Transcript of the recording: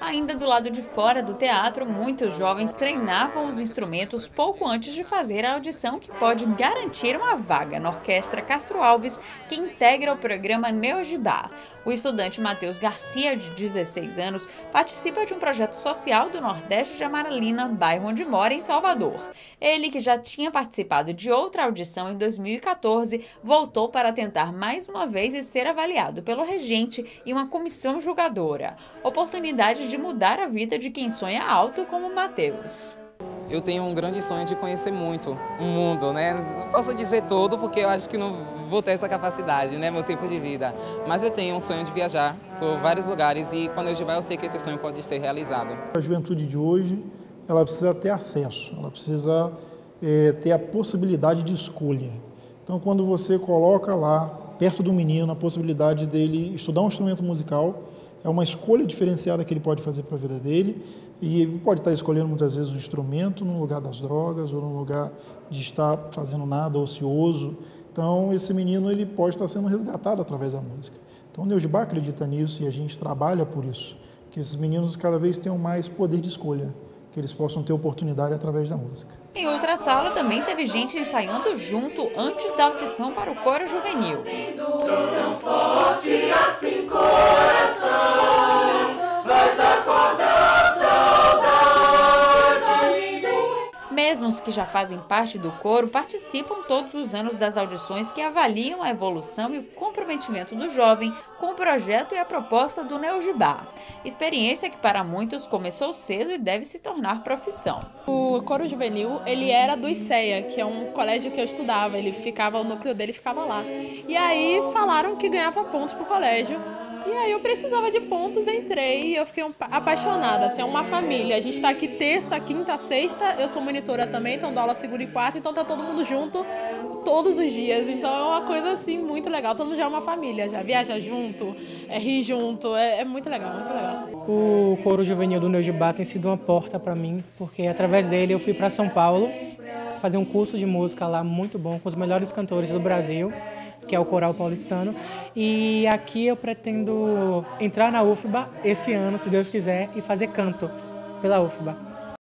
Ainda do lado de fora do teatro, muitos jovens treinavam os instrumentos pouco antes de fazer a audição que pode garantir uma vaga na Orquestra Castro Alves, que integra o programa Neogibá. O estudante Matheus Garcia, de 16 anos, participa de um projeto social do Nordeste de Amaralina, bairro onde mora, em Salvador. Ele, que já tinha participado de outra audição em 2014, voltou para tentar mais uma vez e ser avaliado pelo regente e uma comissão julgadora. Oportunidade de mudar a vida de quem sonha alto como Matheus. Eu tenho um grande sonho de conhecer muito o mundo, né? Não posso dizer todo porque eu acho que não vou ter essa capacidade, né? Meu tempo de vida. Mas eu tenho um sonho de viajar por vários lugares e quando eu estiver eu sei que esse sonho pode ser realizado. A juventude de hoje, ela precisa ter acesso, ela precisa ter a possibilidade de escolha. Então, quando você coloca lá, perto do menino, a possibilidade dele estudar um instrumento musical, é uma escolha diferenciada que ele pode fazer para a vida dele e ele pode estar escolhendo muitas vezes o instrumento no lugar das drogas ou no lugar de estar fazendo nada ocioso. Então, esse menino ele pode estar sendo resgatado através da música. Então, o Neogibá acredita nisso e a gente trabalha por isso, que esses meninos cada vez tenham mais poder de escolha, que eles possam ter oportunidade através da música. Em outra sala também teve gente ensaiando junto antes da audição para o coro juvenil. Tão forte assim, coração, vais acordar saudade. Mesmo os que já fazem parte do coro participam todos os anos das audições que avaliam a evolução e o comprometimento do jovem com o projeto e a proposta do Neogibá. Experiência que para muitos começou cedo e deve se tornar profissão. O coro juvenil, ele era do ICEA, que é um colégio que eu estudava, o núcleo dele ficava lá. E aí falaram que ganhava pontos pro colégio. E aí eu precisava de pontos, entrei e eu fiquei apaixonada, assim, é uma família. A gente está aqui terça, quinta, sexta, eu sou monitora também, então dou aula segunda e quarta, então tá todo mundo junto todos os dias. Então é uma coisa assim muito legal, todo mundo já é uma família, já viaja junto, ri junto, é muito legal, muito legal. O coro juvenil do Neogibá tem sido uma porta para mim, porque através dele eu fui para São Paulo fazer um curso de música lá muito bom com os melhores cantores do Brasil, que é o Coral Paulistano, e aqui eu pretendo entrar na UFBA esse ano, se Deus quiser, e fazer canto pela UFBA.